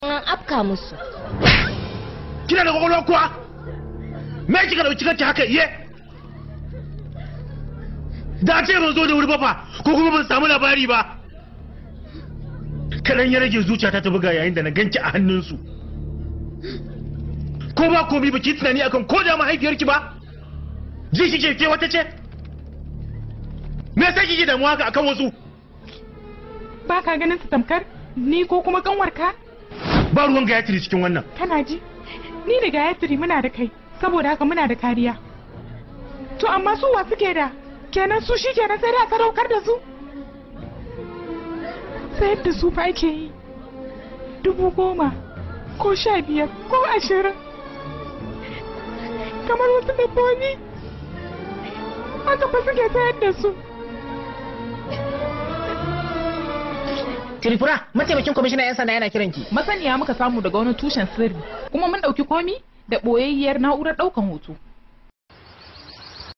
an afka musu. Kina da kwakwalwa kuwa? Me kika dauki kanki haka iye? Da ce ban zo da wuri ba fa ko kuma ban samu labari ba. Kadan ya rage zuciyata ta buga yayin da na ganki a hannunsu. Ko ba komai ba ki tunani akan ko da mahaifiyarki ba? Ji kike ke wata ce? Me yasa kike damuwa haka akan wasu? Ba ka ganin su tamkar ni ko kuma kanwarka? Ba ruwan Gayatri cikin wannan. Kana ji? Ni da Gayatri muna da kai, saboda haka muna da kariya. To amma su wa suke da? Kenan su shi kenan sai da sadaukar da su? Sayar da su fa ake yi. 10,000 ko 15 ko 20. Kamar wasu dabbobi. Haka fa suke sayar da su. Tripura, mataimakin kwamishinan 'yan sanda yana kiranki. Masaniya muka samu daga wani tushen sirri, kuma mun ɗauki komi da ɓoyayyiyar na'urar ɗaukan hoto.